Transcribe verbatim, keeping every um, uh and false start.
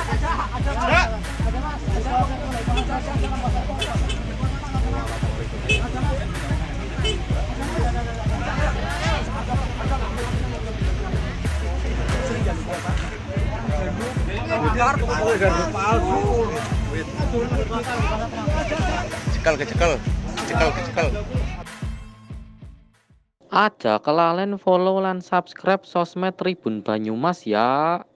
Cekal kecekal, cekal kecekal. Aja kelalen follow lan subscribe sosmed Tribun Banyumas ya.